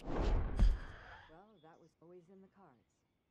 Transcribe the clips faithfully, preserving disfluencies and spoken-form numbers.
Well, that was always in the cards.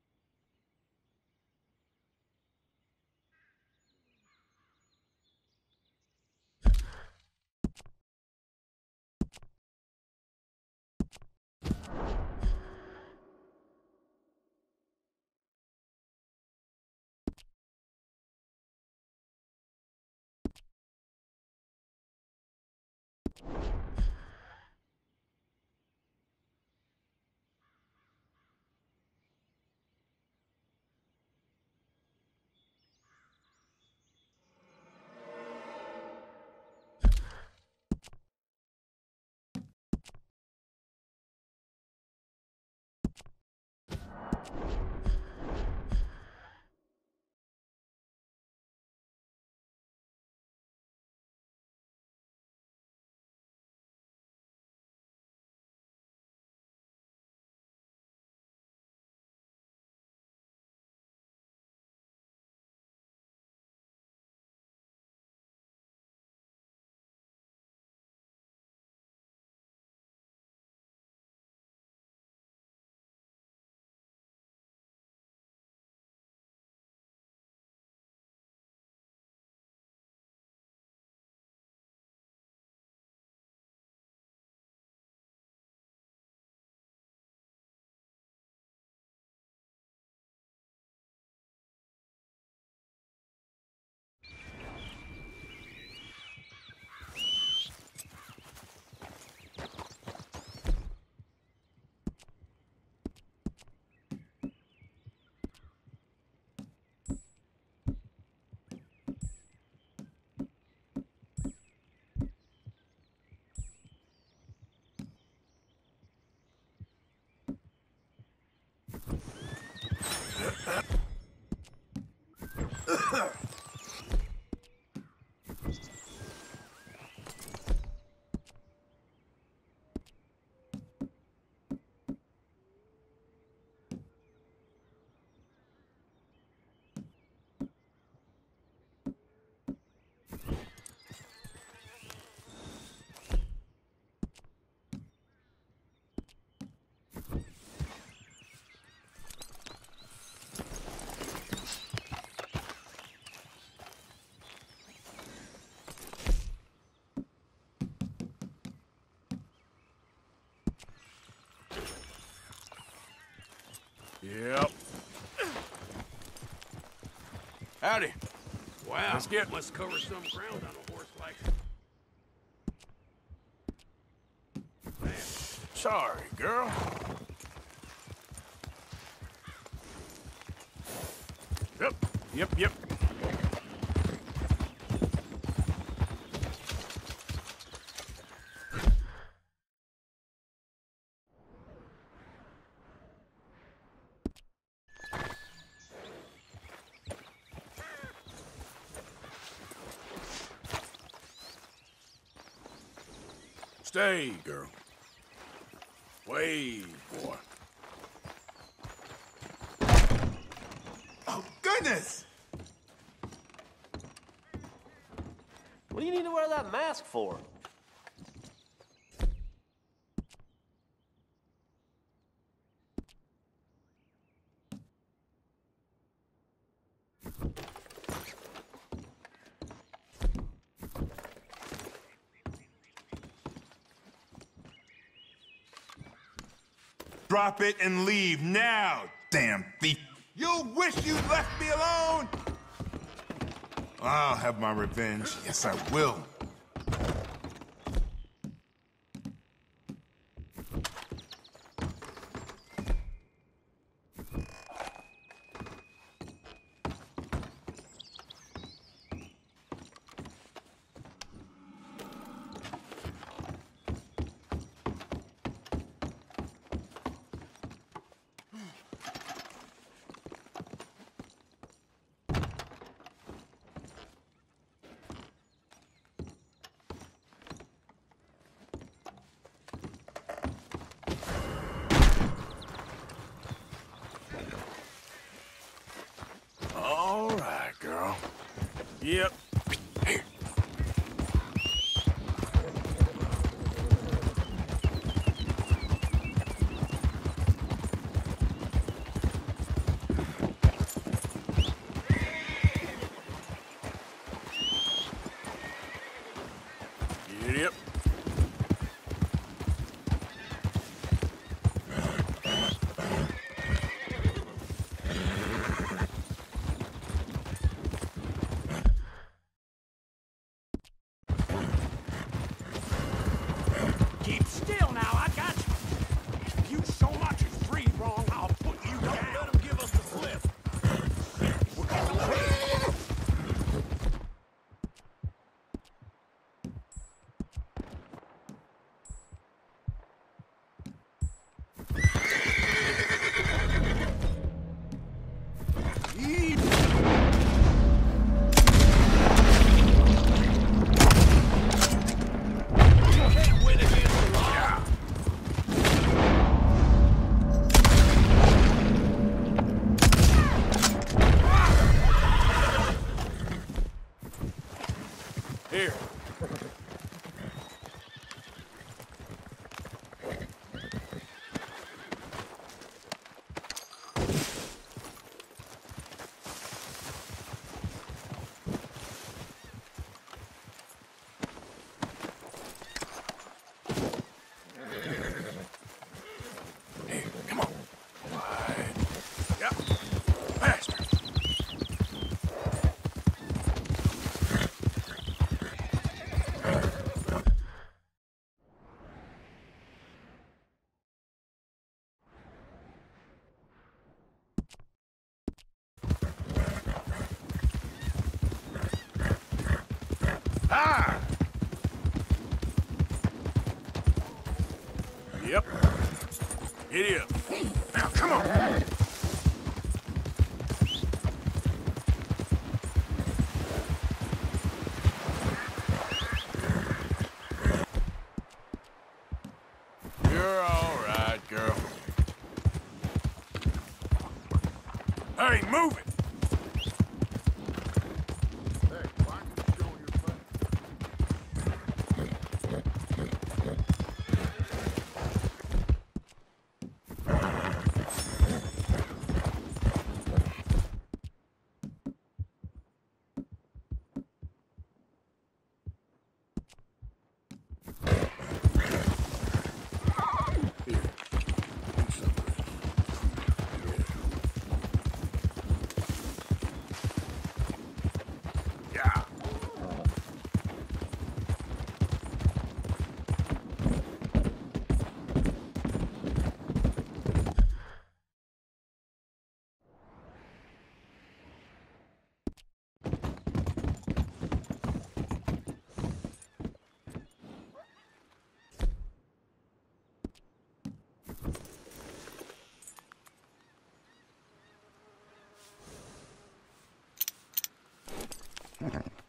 Yep. Howdy. Wow, Let's get... must cover some ground on a horse like... Man. Sorry, girl. Yep, yep, yep. Stay, girl. Wait, boy. Oh, goodness! What do you need to wear that mask for? Drop it and leave now, damn thief. You wish you'd left me alone! I'll have my revenge. Yes, I will. All right, girl. Yep. Here. Ah! Yep. Giddy up. Now, come on. You're all right, girl. Hey, move it! Hey, why aren't you showing your face? Here, eat some of this. Yeah. Yeah.